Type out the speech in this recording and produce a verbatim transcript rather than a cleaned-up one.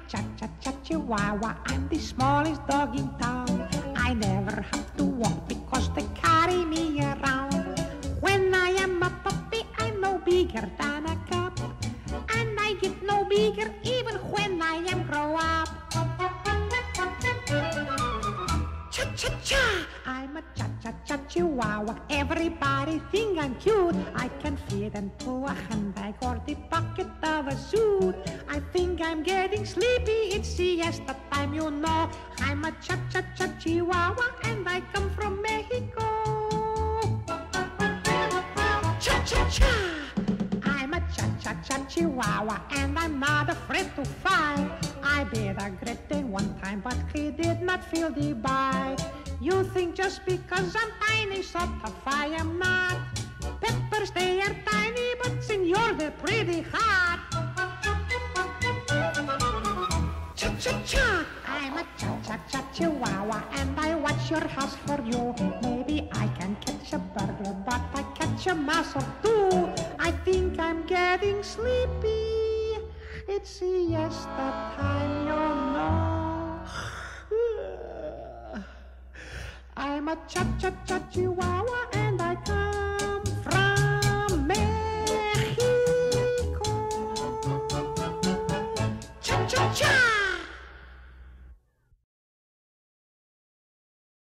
cha-cha-cha chihuahua. I'm the smallest dog in town. I never have to walk because they carry me around. When I am a puppy, I'm no bigger than a cup, and I get no bigger even when I am grow up. Cha-cha-cha, I'm a cha-cha-cha chihuahua. Everybody think I'm cute. I can fit into a handbag or the pocket of a suit. I think I'm getting sleepy. It's siesta time, you know. I'm a cha-cha-cha chihuahua and I come from Mexico. Cha-cha-cha, I'm a cha-cha-cha chihuahua and I'm not afraid to fight. I bit a great thing one time, but he did not feel the bite. You think just because I'm tiny, so tough I am not. Peppers, they are tiny, but senor, they're pretty hot. Cha-cha-cha, I'm a cha-cha-cha chihuahua, and I watch your house for you. Maybe I can catch a burglar, but I catch a mouse or two. I think I'm getting sleepy. It's siesta time, you know. I'm a cha-cha-cha chihuahua